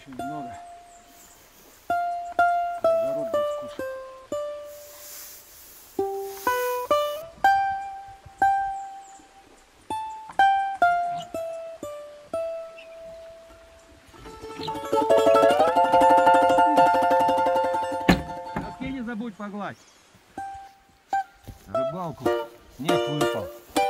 Еще немного. Огород будет скушать. Носки не забудь погладь. Рыбалку снег выпал.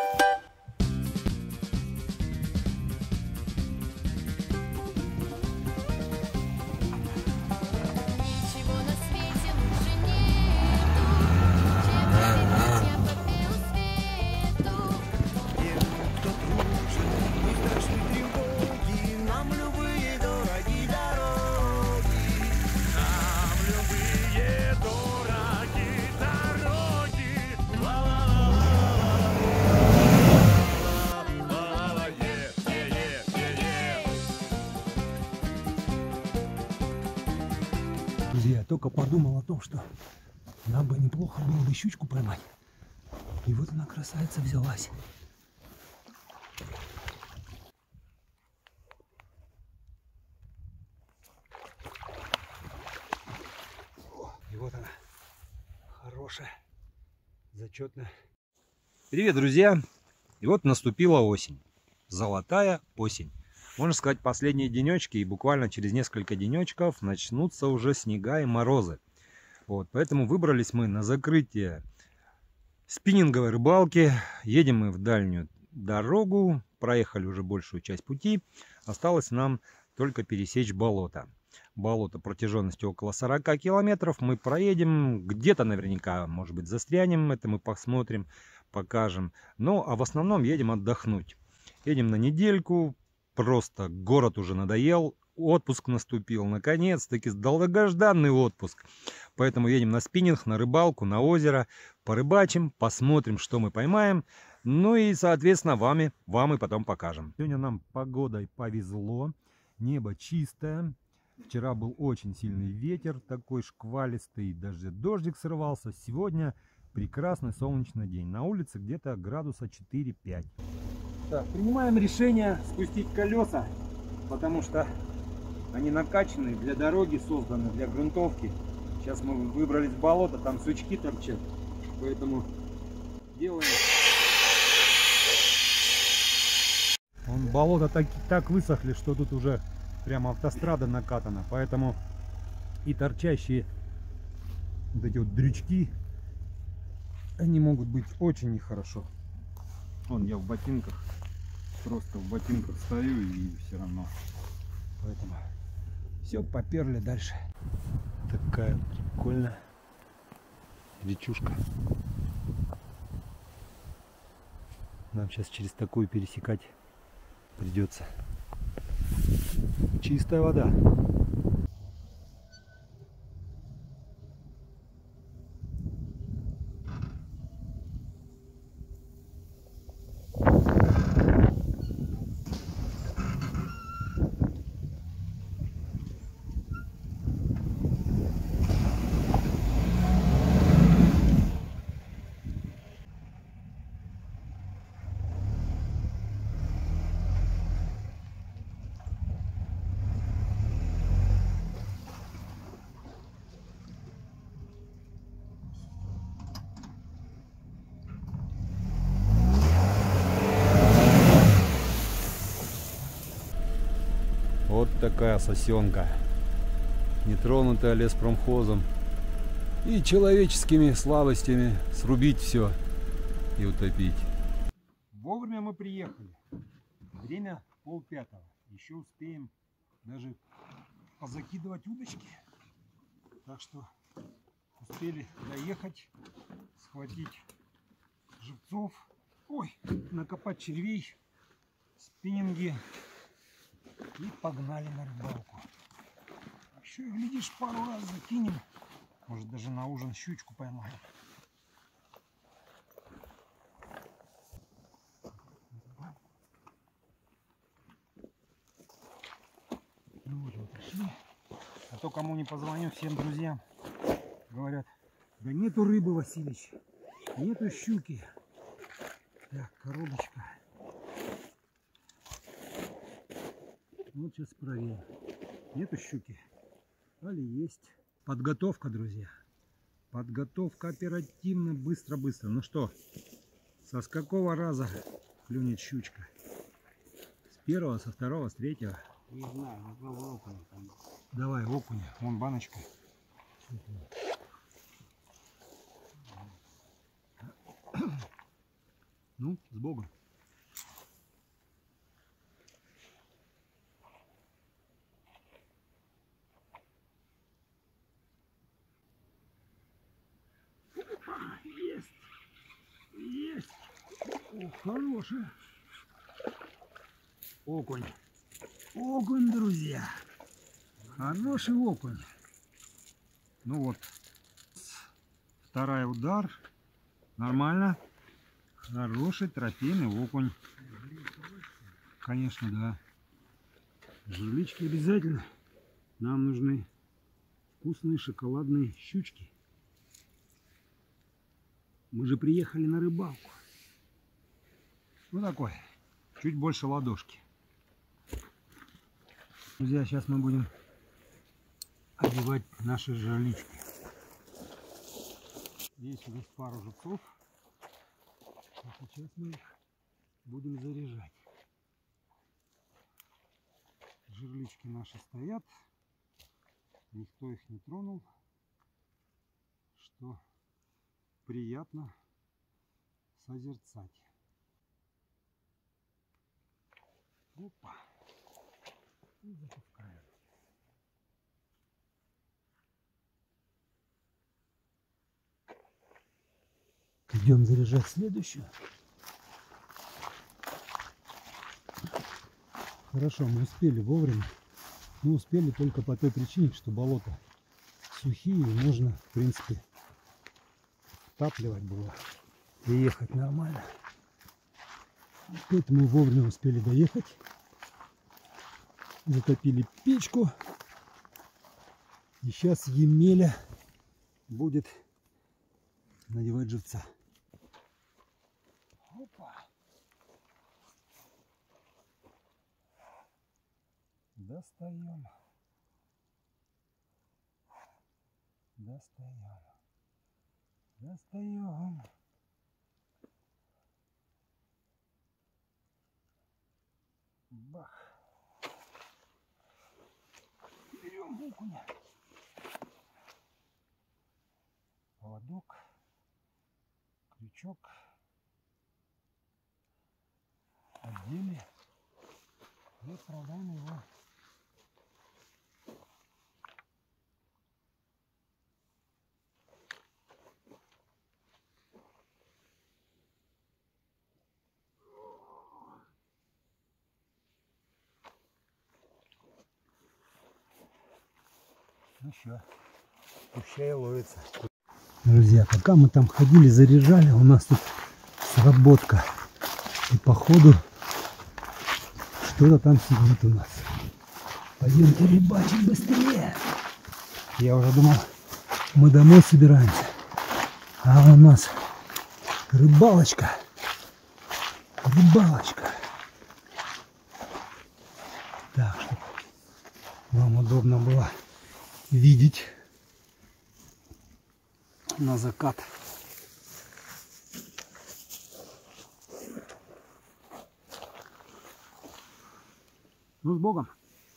Я только подумал о том, что нам бы неплохо было бы щучку поймать. И вот она, красавица, взялась. И вот она, хорошая, зачетная. Привет, друзья! И вот наступила осень. Золотая осень. Можно сказать, последние денечки, и буквально через несколько денечков начнутся уже снега и морозы. Вот, поэтому выбрались мы на закрытие спиннинговой рыбалки. Едем мы в дальнюю дорогу, проехали уже большую часть пути. Осталось нам только пересечь болото. Болото протяженностью около 40 километров. Мы проедем, где-то наверняка, может быть, застрянем. Это мы посмотрим, покажем. Ну, а в основном едем отдохнуть. Едем на недельку. Просто город уже надоел, отпуск наступил, наконец-таки долгожданный отпуск. Поэтому едем на спиннинг, на рыбалку, на озеро, порыбачим, посмотрим, что мы поймаем. Ну и, соответственно, вам и потом покажем. Сегодня нам погодой повезло, небо чистое. Вчера был очень сильный ветер, такой шквалистый, даже дождик срывался. Сегодня прекрасный солнечный день. На улице где-то градуса 4-5. Так, принимаем решение спустить колеса, потому что они накачаны, для дороги созданы, для грунтовки. Сейчас мы выбрались в болото, там сучки торчат, поэтому делаем. Болото так высохли, что тут уже прямо автострада накатана, поэтому и торчащие вот эти вот дрючки, они могут быть очень нехорошо. Вон я в ботинках, просто в ботинках стою и все равно. Поэтому все, поперли дальше. Такая прикольная речушка. Нам сейчас через такую пересекать придется. Чистая вода. Вот такая сосенка, нетронутая леспромхозом и человеческими слабостями срубить все и утопить. Вовремя мы приехали. Время 4:30. Еще успеем даже позакидывать удочки. Так что успели доехать, схватить живцов, накопать червей, спиннинги. И погнали на рыбалку. Еще и, глядишь, пару раз закинем. Может, даже на ужин щучку поймаем. Ну вот пришли. А то кому не позвоню, всем друзьям говорят: да нету рыбы, Василич, нету щуки. Так, коробочка. Вот сейчас проверим. Нету щуки. Али есть. Подготовка, друзья. Подготовка оперативно, быстро-быстро. Ну что, со с какого раза клюнет щучка? С первого, со второго, с третьего? Не знаю, попробуй окуня там. Давай окуня. Вон баночка. Ну, с Богом. Есть. Есть. О, хорошая. Окунь. Окунь, друзья. Хороший окунь. Ну вот. Второй удар. Нормально. Хороший трофейный окунь. Конечно, да. Жерлички обязательно. Нам нужны вкусные шоколадные щучки. Мы же приехали на рыбалку. Ну такой, чуть больше ладошки. Друзья, сейчас мы будем одевать наши жерлички. Здесь у нас пару жуков. А сейчас мы их будем заряжать. Жерлички наши стоят. Никто их не тронул. Что приятно созерцать. Опа. И запускаем. Идем заряжать следующую. Хорошо, мы успели вовремя. Но успели только по той причине, что болото сухие, и можно, в принципе, втапливать было и ехать нормально. Поэтому вовремя успели доехать. Затопили печку. И сейчас Емеля будет надевать живца. Опа. Достаем. Достаем. Достаем. Бах. Берем окуня. Поводок. Крючок. Одели. И отправляем его. Ну все, пущай ловится. Друзья, пока мы там ходили, заряжали, у нас тут сработка. И походу что-то там сидит у нас. Пойдемте рыбачить быстрее. Я уже думал, мы домой собираемся. А у нас рыбалочка. Рыбалочка. Так, чтобы вам удобно было видеть на закат. Ну, с Богом.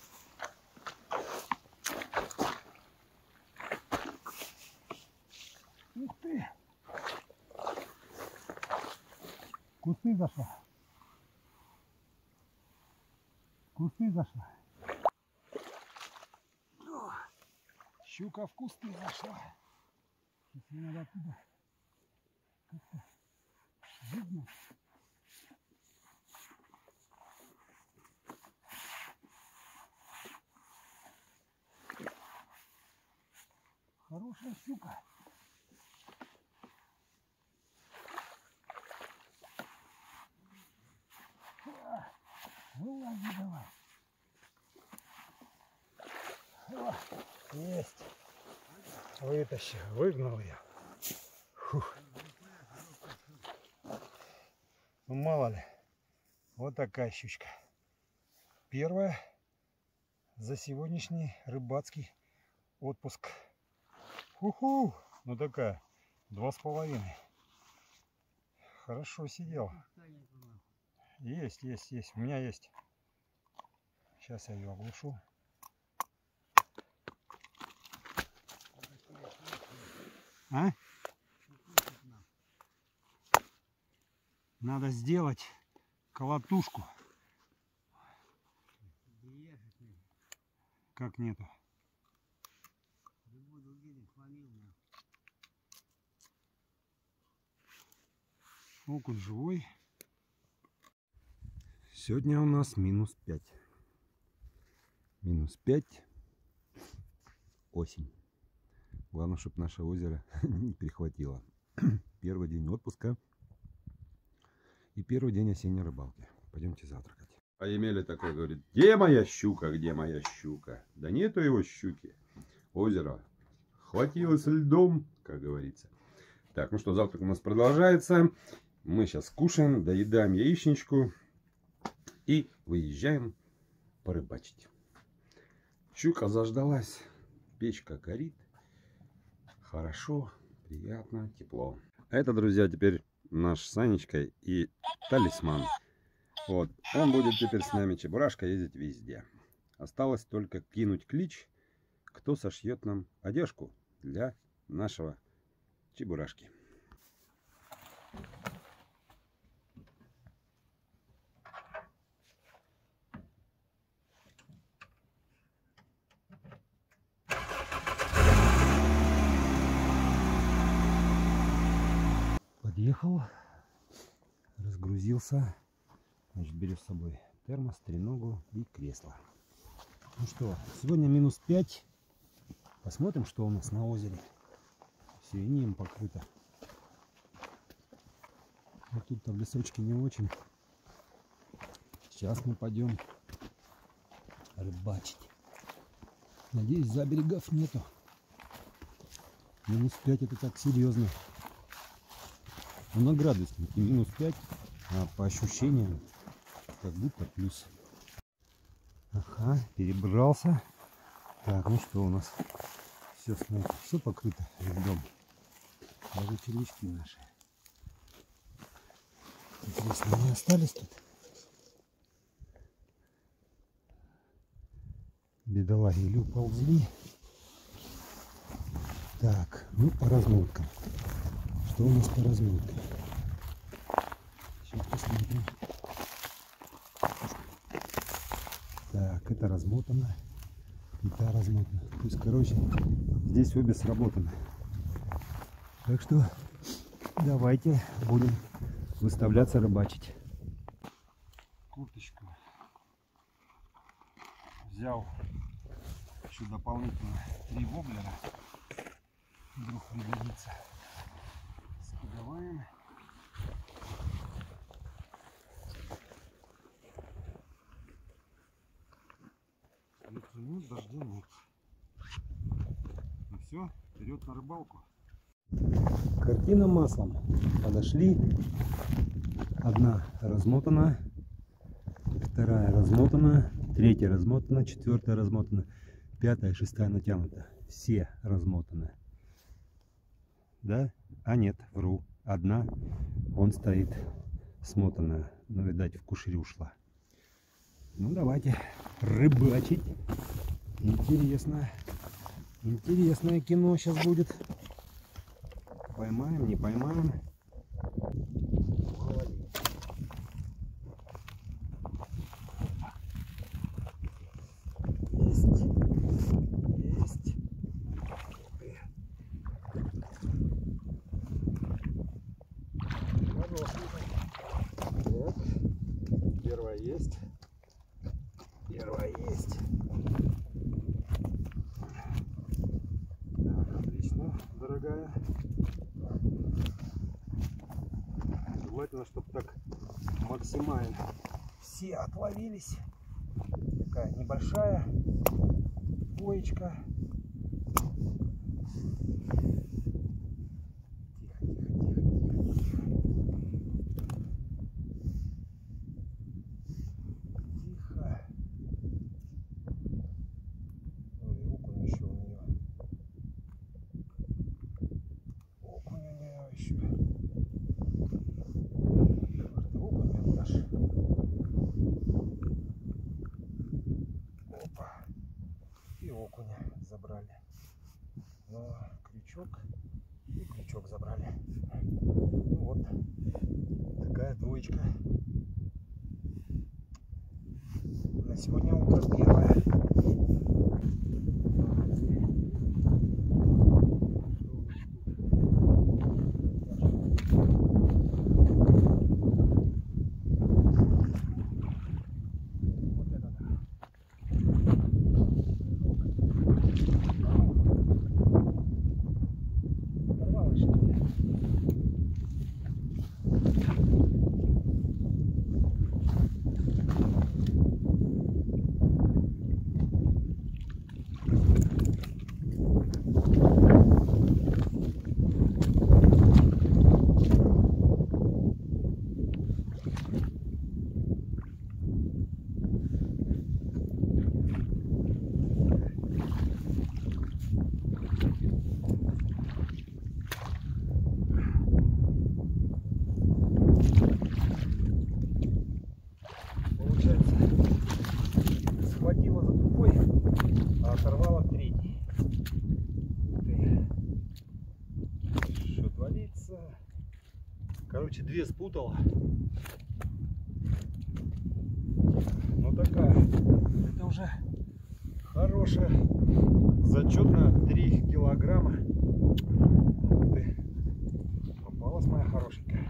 Ух ты. Кусты зашла. Кусты зашла. О, щука в кусты зашла. Сейчас мне надо оттуда как-то видно. Хорошая щука. Вылази давай. О, есть. Вытащил, выгнал ее. Фух. Ну мало ли. Вот такая щучка. Первая за сегодняшний рыбацкий отпуск. Ху-ху! Ну такая, 2,5. Хорошо сидел. Есть. У меня есть. Сейчас я ее оглушу. А? Надо сделать колотушку. Как нету? Окунь живой. Сегодня у нас -5. -5. Осень. Главное, чтобы наше озеро не перехватило. Первый день отпуска и первый день осенней рыбалки. Пойдемте завтракать. А Емеля такой говорит: где моя щука, где моя щука? Да нету его щуки. Озеро хватилось льдом, как говорится. Так, ну что, завтрак у нас продолжается. Мы сейчас кушаем, доедаем яичничку и выезжаем порыбачить. Щука заждалась, печка горит. Хорошо, приятно, тепло. А это, друзья, теперь наш Санечка и талисман. Вот, он будет теперь с нами, Чебурашка, ездить везде. Осталось только кинуть клич, кто сошьет нам одежку для нашего Чебурашки. Подъехал, разгрузился. Значит, беру с собой термос, треногу и кресло. Ну что, сегодня -5. Посмотрим, что у нас на озере. Все инеем покрыто. Вот тут-то в лесочке не очень. Сейчас мы пойдем рыбачить. Надеюсь, заберегов нету. -5 это так серьезно. Ну, на градуснике -5, а по ощущениям как будто плюс. Ага, перебрался. Так, ну что у нас? Все, смотрите, все покрыто льдом. Даже червячки наши. Интересно, они остались тут? Бедолаги или уползли? Так, ну по размоткам. Что у нас по размоткам? Сейчас посмотрим. Так, это размотано. И та размотана. То есть, короче, здесь обе сработаны. Так что давайте будем выставляться рыбачить. Курточку взял еще дополнительно 3 воблера. Вдруг пригодится. Скидываем. Ветра нет, дождя нет. Ну все, вперед на рыбалку. Картина маслом. Подошли. Одна размотана, вторая размотана, третья размотана, четвертая размотана, пятая, шестая натянута. Все размотаны. Да? А нет, вру. Одна, он стоит смотанная. Но, видать, в кушере ушла. Ну, давайте рыбачить. Интересно. Интересное кино сейчас будет. Поймаем, не поймаем. Есть. Есть. Так. Первая есть. Первая есть. Так, отлично, дорогая. Желательно, чтобы так максимально все отловились. Такая небольшая поечка. Тихо, тихо, тихо, тихо. Тихо. крючок. И крючок забрали. Ну вот такая двоечка. На сегодня утро первое. Схватила за другой, а оторвала третий. Что творится? Короче, две спутала. Ну такая. Это уже хорошая. Зачетно 3 килограмма. Вот и попалась моя хорошенькая.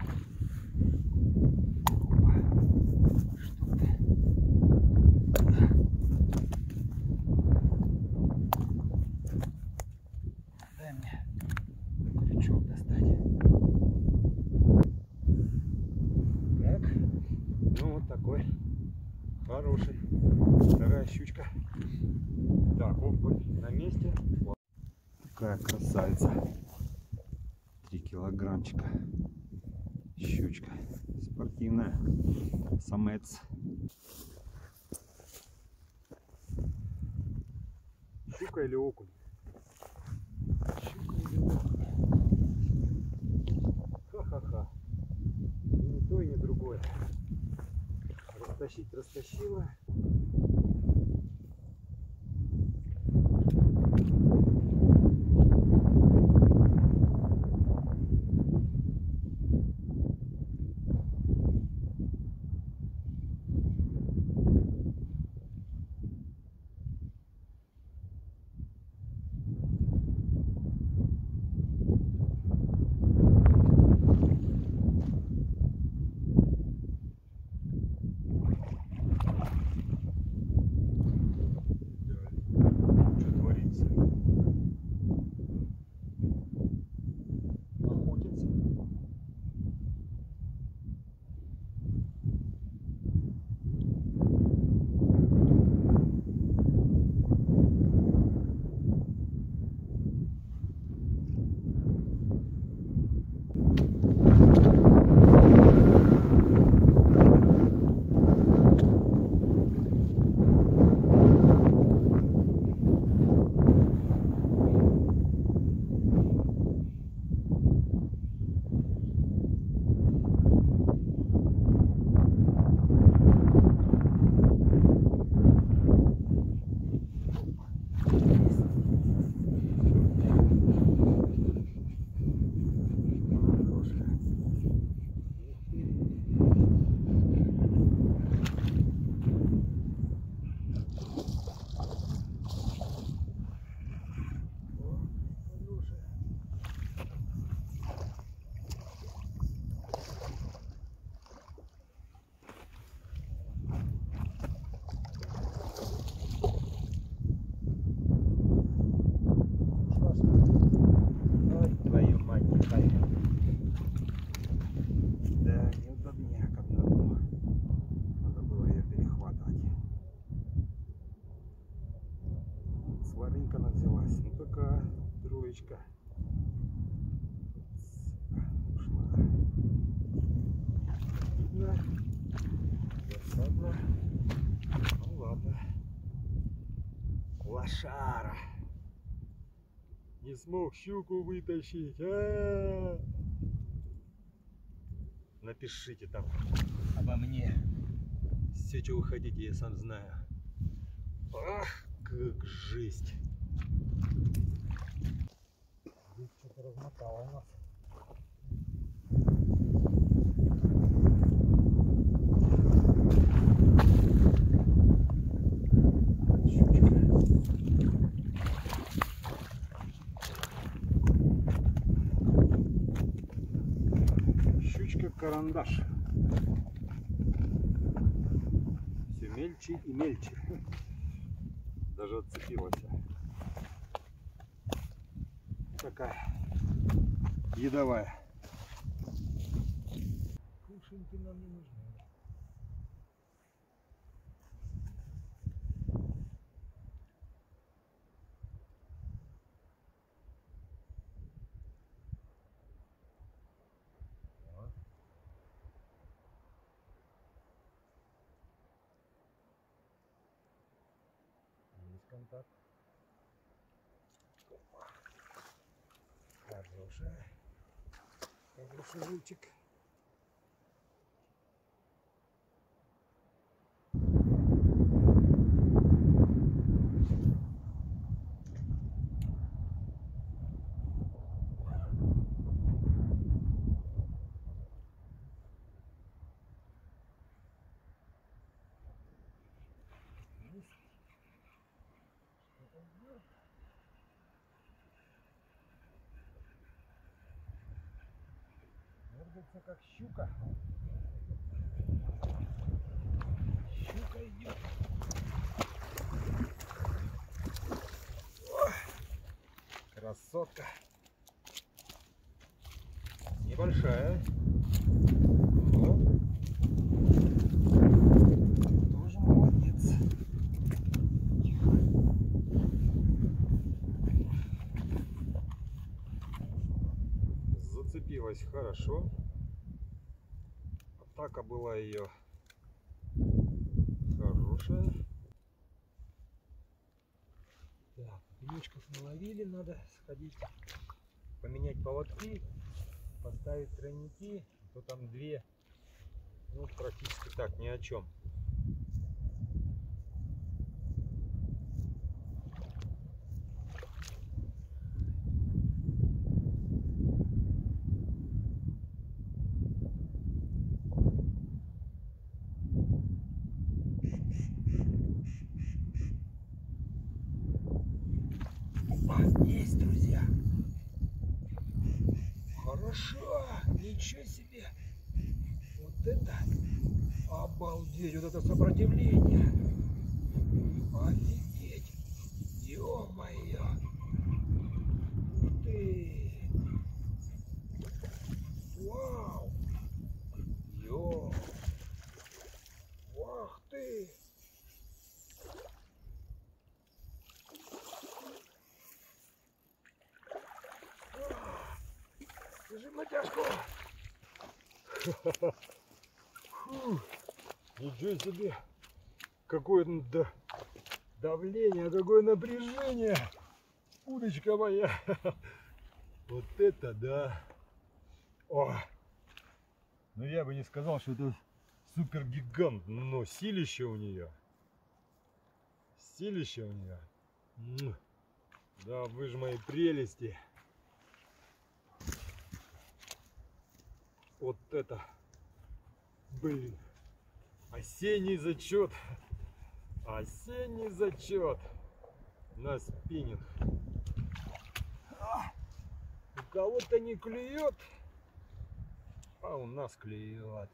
Что ты? Дай мне крючок достать. Так, ну вот такой хороший. Вторая щучка. Так, окунь на месте. Такая красавица. 3 килограммчика. Щучка спортивная. Самец. Щука или окунь? Ха-ха-ха. И не то, и не другое. Растащить растащила. Троечка. Ушла. Видно. Досадно. Ну ладно. Лошара. Не смог щуку вытащить. Напишите там обо мне. Все, что вы хотите, я сам знаю. Ах, как жесть. размотала у нас. Щучка-карандаш. Все мельче и мельче. Даже отцепилась. Такая едовая. Кушаньки нам не нужны. Есть контакт. Хороший жучек. Мордается как щука. Щука идет. О, красотка. Небольшая. Но тоже молодец. Тихо. Зацепилась хорошо. Атака была ее хорошая. Так, пенечков наловили, надо сходить поменять поводки, поставить тройники, то там две, ну практически так, ни о чем. Есть, друзья. Хорошо. Ничего себе. Вот это обалдеть. Вот это сопротивление. Офигеть. Ё-моё. Ух ты. Вау. Ё. Ах ты. Держи натяжку. Фу, ничего себе. Какое давление, какое напряжение. Удочка моя. Вот это да. О. Ну я бы не сказал, что это супер гигант, но силище у нее. Силище у нее. Да, вы же мои прелести. Вот это, блин, осенний зачет на спиннинг. У кого-то не клюет, а у нас клюет.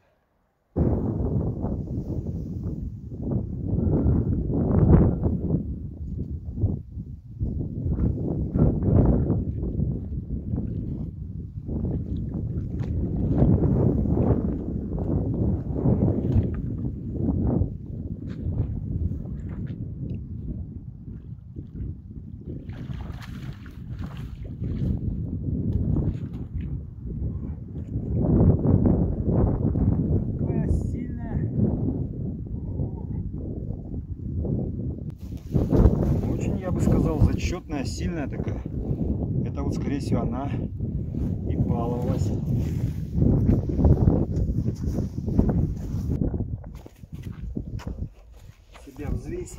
Я бы сказал, зачетная, сильная такая. Это вот, скорее всего, она и баловалась. Себя взвесить.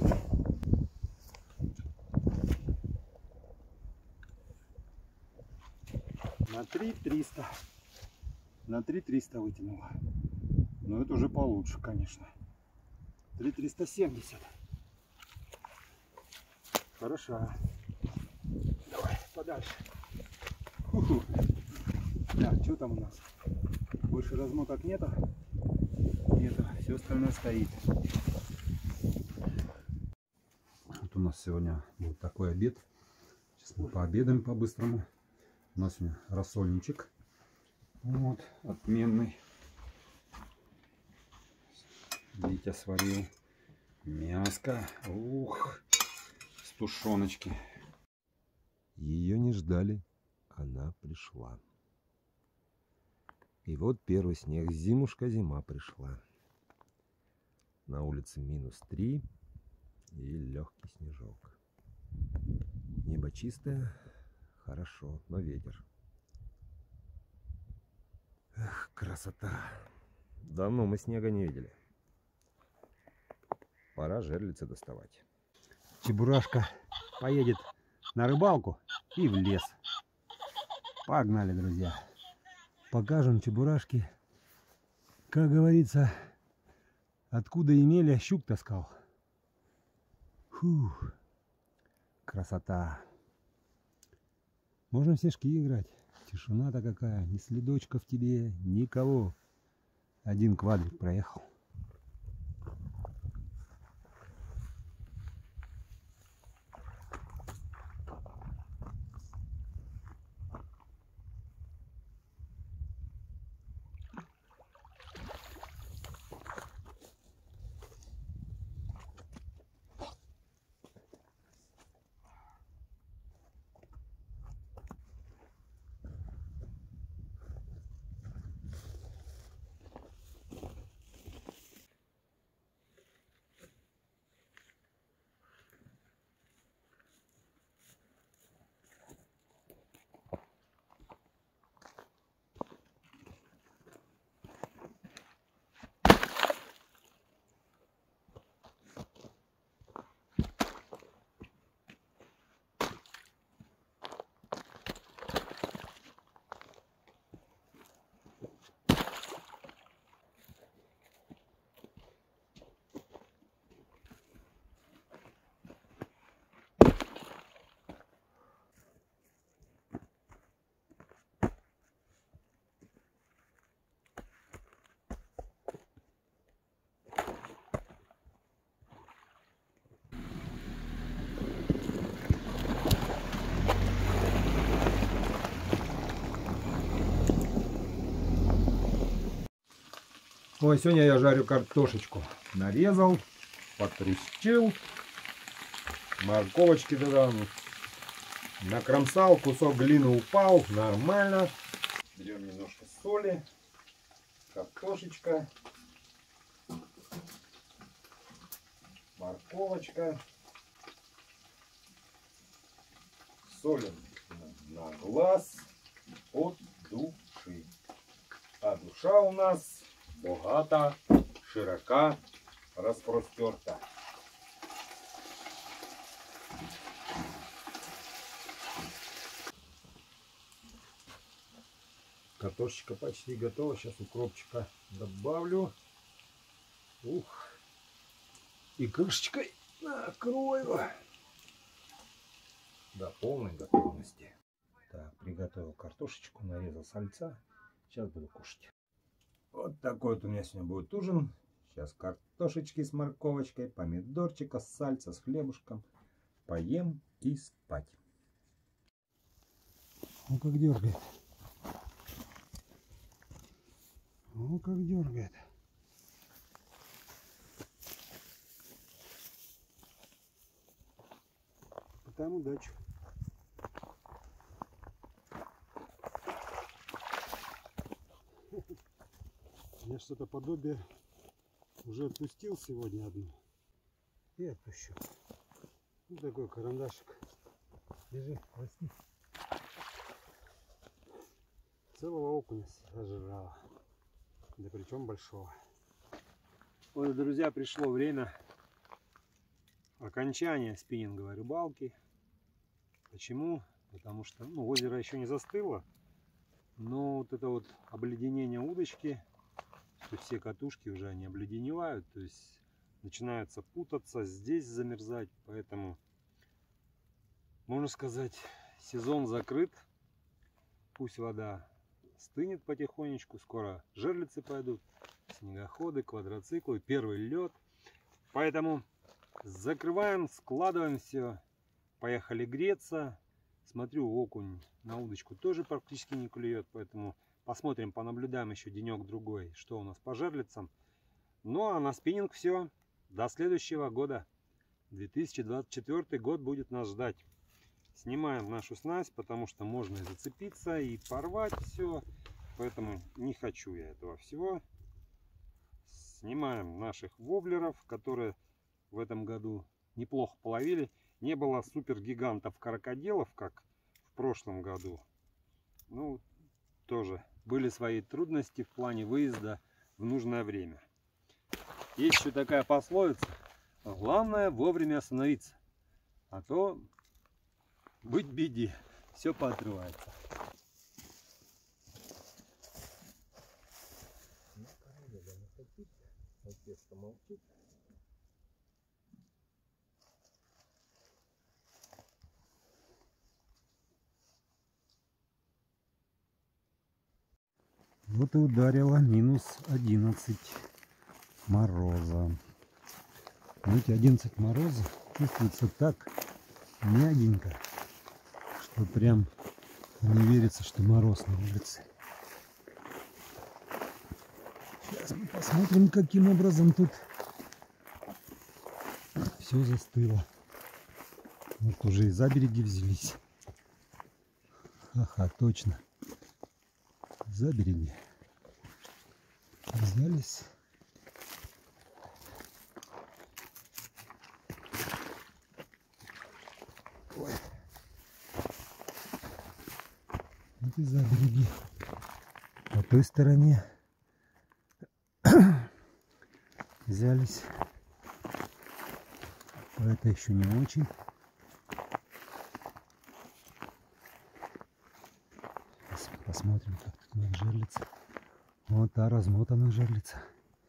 3300. На 3300 вытянул. Но это уже получше, конечно. 3370. Хорошо. Давай подальше. Ху-ху. Так, что там у нас? Больше размоток нету? Нету. Все остальное стоит. Вот у нас сегодня будет такой обед. Сейчас мы пообедаем по-быстрому. У нас сегодня рассольничек. Вот, отменный. Витя сварил. Мяско. Ух, с тушеночки. Ее не ждали, она пришла. И вот первый снег, зимушка, зима пришла. На улице -3 и легкий снежок. Небо чистое, хорошо, но ветер. Эх, красота! Давно мы снега не видели. Пора жерлицы доставать. Чебурашка поедет на рыбалку и в лес. Погнали, друзья. Покажем Чебурашке, как говорится, откуда Емеля щук таскал. Фух, красота. Можно в снежки играть. Тишина-то какая, ни следочка в тебе, никого. Один квадрик проехал. Ой, сегодня я жарю картошечку. Нарезал, потрещил, морковочки туда, накромсал, кусок глины упал, нормально. Берем немножко соли, картошечка, морковочка. Солим на глаз от души. А душа у нас богата, широка, распростерта. Картошечка почти готова. Сейчас укропчика добавлю. Ух. И крышечкой накрою до полной готовности. Так, приготовил картошечку, нарезал сальца. Сейчас буду кушать. Вот такой вот у меня сегодня будет ужин. Сейчас картошечки с морковочкой, помидорчика, сальца с хлебушком. Поем и спать. Ну как дергает. Ну как дергает. Попытаем удачу. Я что-то подобие уже отпустил сегодня одну. И отпущу. Вот такой карандашик. Держи, расти. Целого окуня сожрала. Да причем большого. Вот, друзья, пришло время окончания спиннинговой рыбалки. Почему? Потому что озеро еще не застыло. Но вот это вот обледенение удочки, что все катушки уже они обледеневают, то есть начинаются путаться, здесь замерзать, поэтому можно сказать, сезон закрыт. Пусть вода стынет потихонечку, скоро жерлицы пойдут, снегоходы, квадроциклы, первый лед. Поэтому закрываем, складываем все, поехали греться. Смотрю, окунь на удочку тоже практически не клюет, поэтому посмотрим, понаблюдаем еще денек-другой, что у нас по жерлицам. Ну а на спиннинг все, до следующего года. 2024 год будет нас ждать. Снимаем нашу снасть, потому что можно и зацепиться, и порвать все. Поэтому не хочу я этого всего. Снимаем наших воблеров, которые в этом году неплохо половили. Не было супер гигантов крокодилов, как в прошлом году. Ну, тоже были свои трудности в плане выезда в нужное время. Есть еще такая пословица: главное вовремя остановиться, а то быть беде, все поотрывается. Вот и ударило минус 11 мороза. Знаете, 11 мороза чувствуется так мягенько, что прям не верится, что мороз на улице. Сейчас мы посмотрим, каким образом тут все застыло. Вот уже и забереги взялись. Ага, точно. Забереги взялись. Ой. Вот и забереги. По той стороне взялись. А это еще не очень. Посмотрим, как тут у нас жерлица. Вот та размотана жерлица.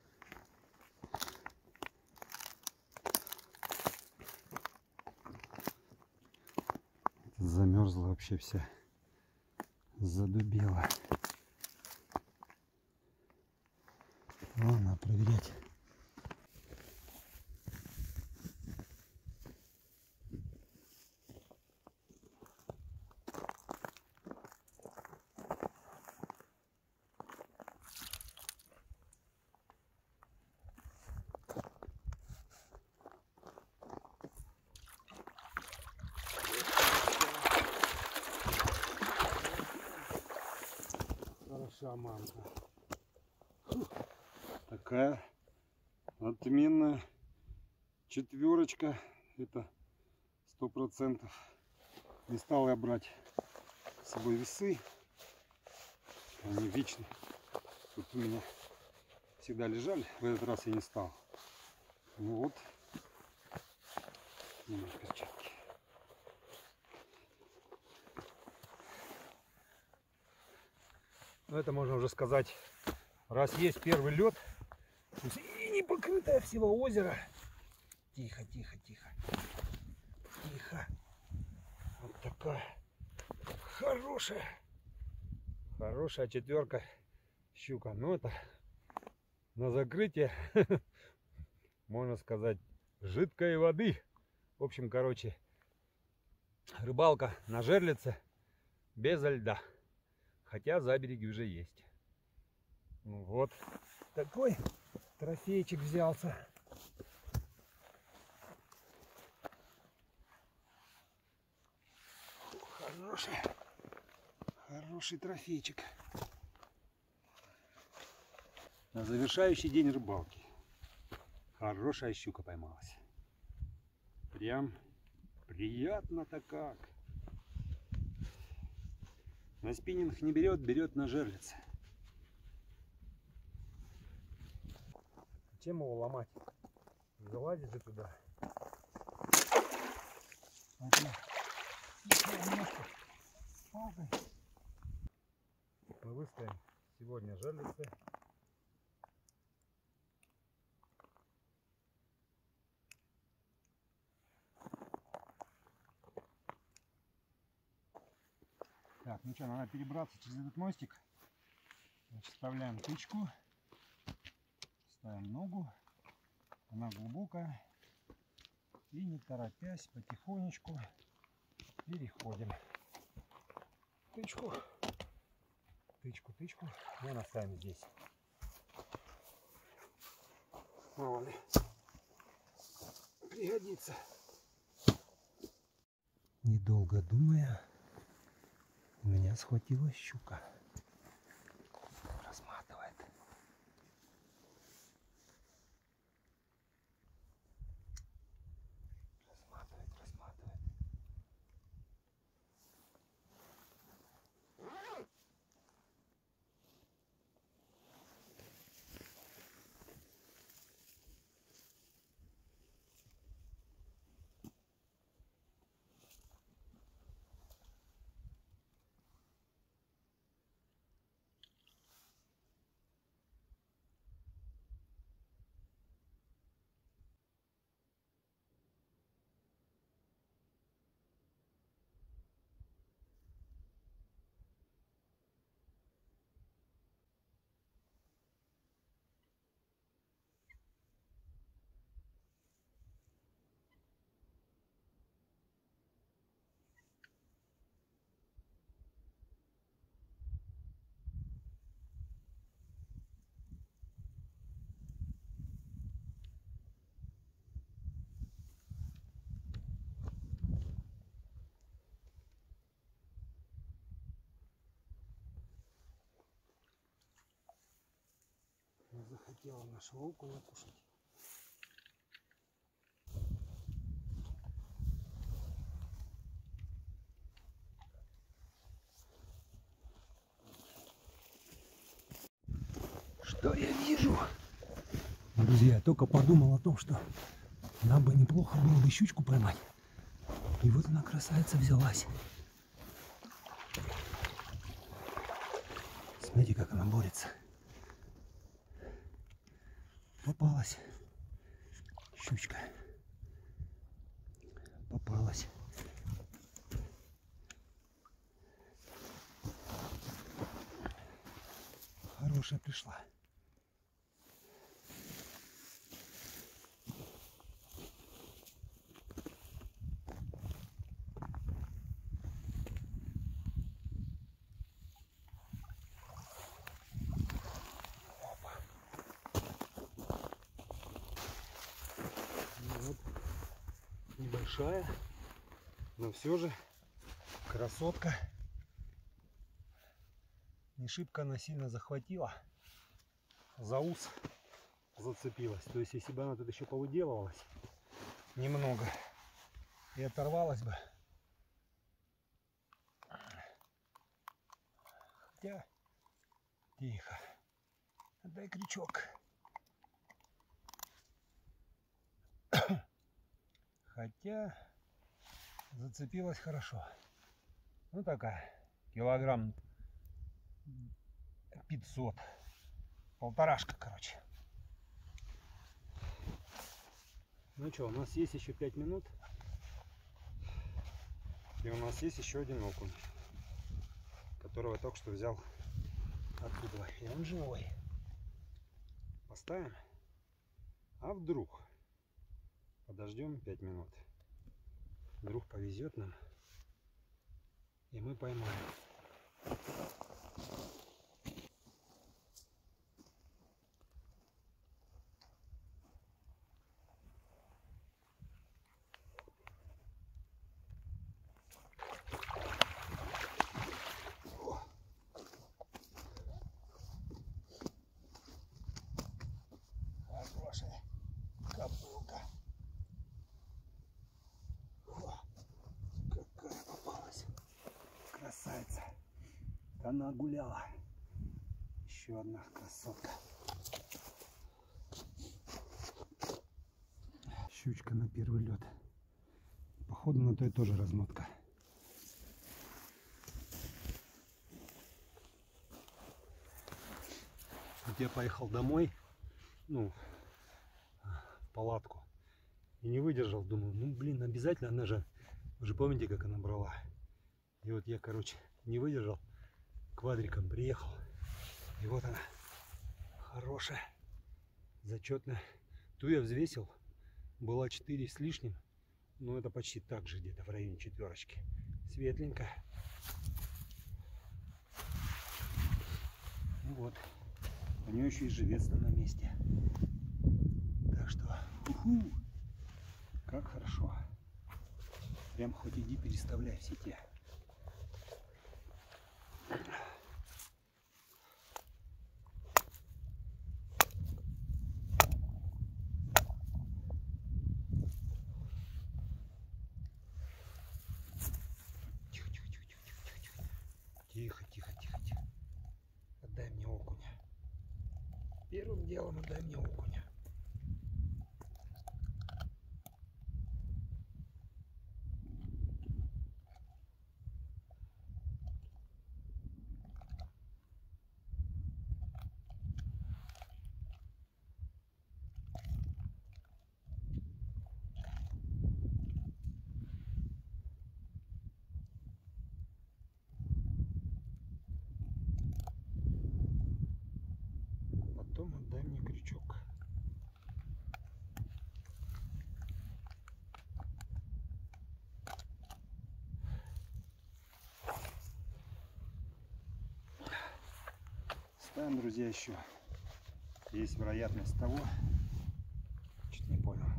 Замерзла вообще вся. Задубела. Ладно, проверять. Хороша мамка. Такая отменная четверочка. Это 100%. Не стал я брать с собой весы. Они вечно тут у меня всегда лежали. В этот раз я не стал. Ну вот. Снимаю перчатки. Ну, это можно уже сказать, раз есть первый лед, и не покрытое всего озеро. Тихо, тихо, тихо. Тихо. Вот такая хорошая четверка щука. Ну, это на закрытие, можно сказать, жидкой воды. В общем, короче, рыбалка на жерлице без льда. Хотя забереги уже есть. Ну вот такой трофейчик взялся. Хороший трофейчик. На завершающий день рыбалки. Хорошая щука поймалась. Прям приятно-то как. На спиннинг не берет, берет на жерлице. Чем его ломать? Залазит же туда. мы выставим сегодня жерлицы. Так, ну что, надо перебраться через этот мостик. Значит, вставляем тычку, ставим ногу, она глубокая, и не торопясь, потихонечку переходим. Тычку, тычку, и оставим здесь. Мало ли, пригодится. Недолго думая, меня схватила щука. Разматывает. Разматывает. Захотела нашего окуня кушать. Что я вижу? Друзья, я только подумал о том, что нам бы неплохо было бы щучку поймать. И вот она, красавица, взялась. Смотрите, как она борется. Попалась щучка. Попалась. Хорошая пришла. Небольшая, но все же красотка. Не шибко она сильно захватила, за ус зацепилась. То есть если бы она тут еще повыделывалась немного и оторвалась бы. Хотя тихо, отдай крючок. Хотя зацепилась хорошо. Ну такая, килограмм 500. Полторашка, короче. Ну что, у нас есть еще 5 минут. И у нас есть еще один окунь, которого я только что взял оттуда. И он живой. Поставим. А вдруг? Подождем 5 минут. Вдруг повезет нам. И мы поймаем. Хорошая капука. Какая попалась. Красавица. Она гуляла. Еще одна красотка. Щучка на первый лед. Походу на той тоже размотка. вот я поехал домой, ну, в палатку. И не выдержал, думаю, ну блин, обязательно она же, вы же помните, как она брала. И вот я, короче, не выдержал, квадриком приехал. И вот она, хорошая, зачетная. Ту я взвесил, была 4 с лишним, но это почти так же, где-то в районе 4. Светленькая. Ну вот, у нее еще и живец на месте. Так что, как хорошо. Прям хоть иди переставляй в сети. Тихо, тихо, тихо, тихо. Отдай мне окуня. Первым делом отдай мне окуня. Потом отдай мне крючок. Ставим, друзья, еще. Есть вероятность того, чуть не понял.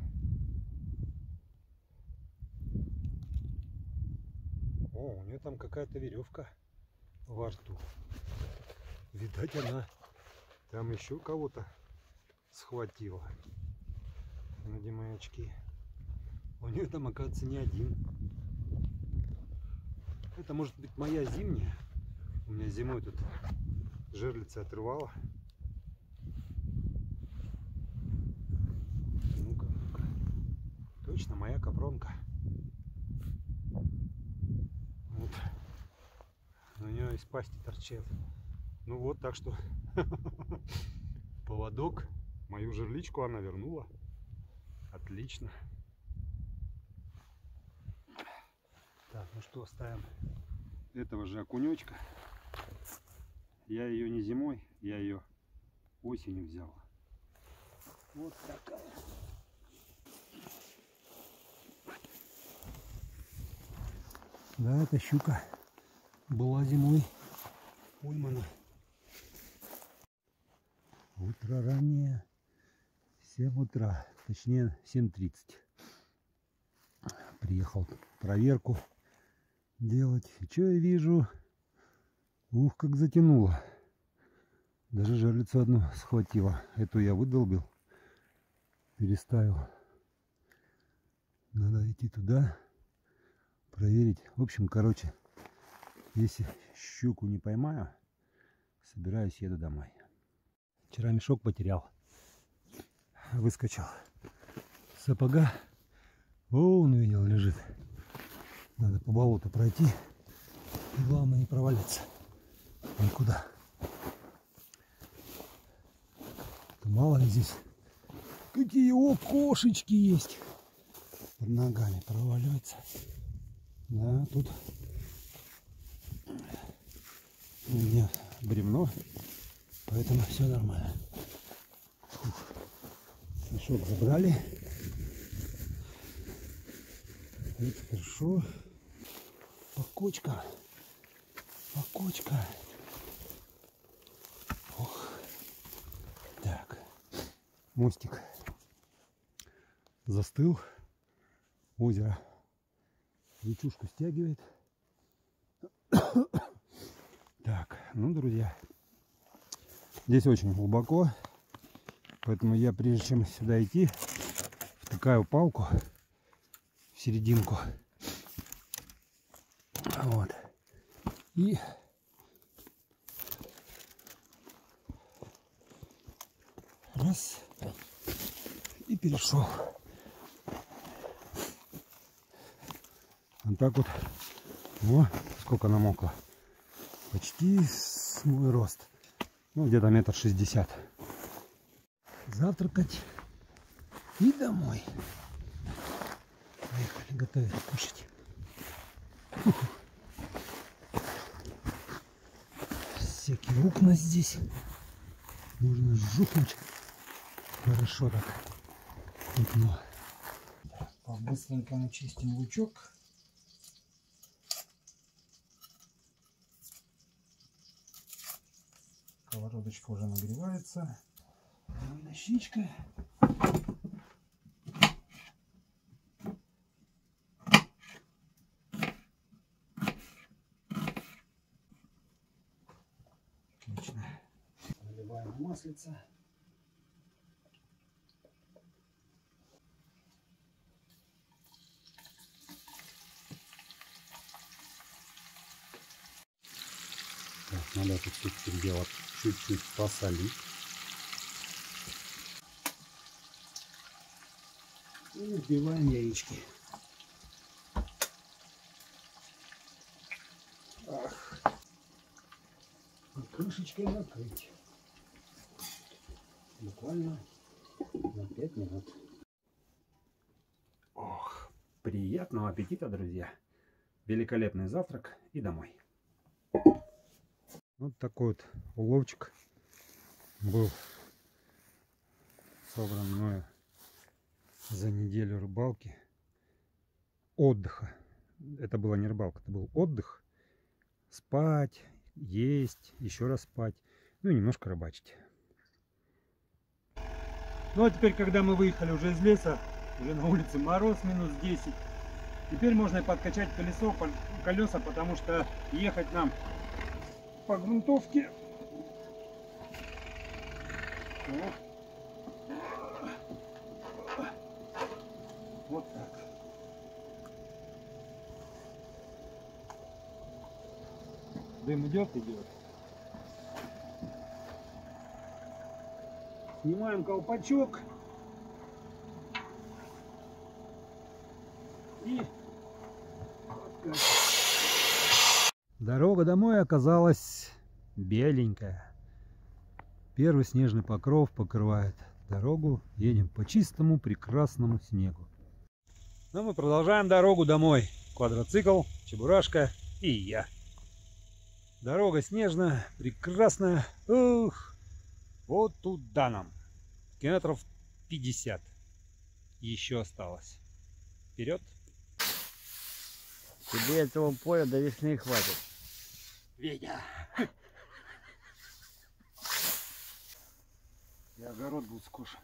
О, у нее там какая-то веревка во рту. Видать, она там еще кого-то схватила. Надень мои очки. У нее там, оказывается, не один. Это может быть моя зимняя. У меня зимой тут жерлица отрывала. Ну-ка, ну-ка. Точно моя капронка. Вот. У нее из пасти торчит. Ну вот, так что поводок, мою жерличку она вернула. Отлично. Так, ну что, ставим этого же окунечка. Я ее не зимой, я ее осенью взял. Вот такая. Да, эта щука была зимой поймана. Утро раннее, 7 утра, точнее 7:30. Приехал проверку делать. И что я вижу? Ух, как затянуло. Даже жерлицу одну схватила. Эту я выдолбил, переставил. Надо идти туда, проверить. В общем, короче, если щуку не поймаю, собираюсь, еду домой. Вчера мешок потерял. Выскочил с сапога. О, он увидел, лежит. Надо по болоту пройти. И главное не провалиться никуда. Мало ли здесь какие окошечки есть. Под ногами проваливается. Да, тут у меня бревно. Поэтому все нормально. Фух. Мешок забрали. Это хорошо. Покочка. Покочка. Ох. Так. Мостик застыл. Озеро речушку стягивает. Так, ну, друзья. Здесь очень глубоко, поэтому я, прежде чем сюда идти, втыкаю палку в серединку. Вот. И раз. И перешел. Вот так вот. О, сколько намокло. Почти с мой рост. Ну, где-то 1,60 м. завтракать и домой. Поехали готовить, кушать. Всякие окна здесь. Можно жухнуть. Хорошо так. Окно. По-быстренькому чистим лучок. Сковородочка уже нагревается. Нащичка. Отлично. Наливаем маслица. Так, надо это все теперь дело чуть-чуть посолить. И взбиваем яички. Ах. И крышечкой накрыть. Буквально на 5 минут. Ох, приятного аппетита, друзья. Великолепный завтрак и домой. Вот такой вот уловчик был собран мною за неделю рыбалки, отдыха. Это была не рыбалка, это был отдых. Спать, есть, еще раз спать, ну и немножко рыбачить. Ну а теперь, когда мы выехали уже из леса, уже на улице мороз минус 10, теперь можно подкачать колеса, потому что ехать нам по грунтовке. Вот так. Дым идет, идет. Снимаем колпачок. И дорога домой оказалась беленькая. Первый снежный покров покрывает дорогу. Едем по чистому прекрасному снегу. Но мы продолжаем дорогу домой. Квадроцикл, Чебурашка и я. Дорога снежная, прекрасная. Ух, вот туда нам. Километров 50 еще осталось. Вперед. Тебе этого поля до весны хватит. Ведя. И огород будет скошен.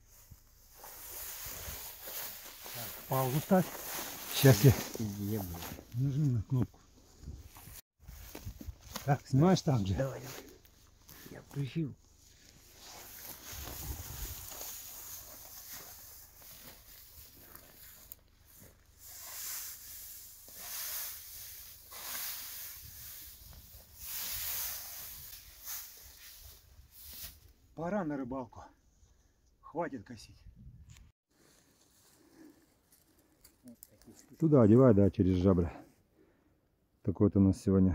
Так, паузу ставь. Сейчас я нажми на кнопку. Так, снимаешь там же? Давай, давай. Я включил. Пора на рыбалку. Хватит косить. Туда одевай, да, через жабры. Такой вот у нас сегодня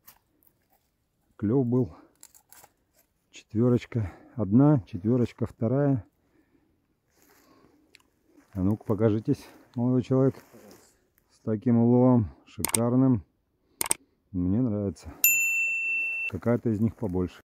клев был. Четверочка одна, четверочка вторая. А ну-ка покажитесь, молодой человек. С таким уловом шикарным. Мне нравится. Какая-то из них побольше.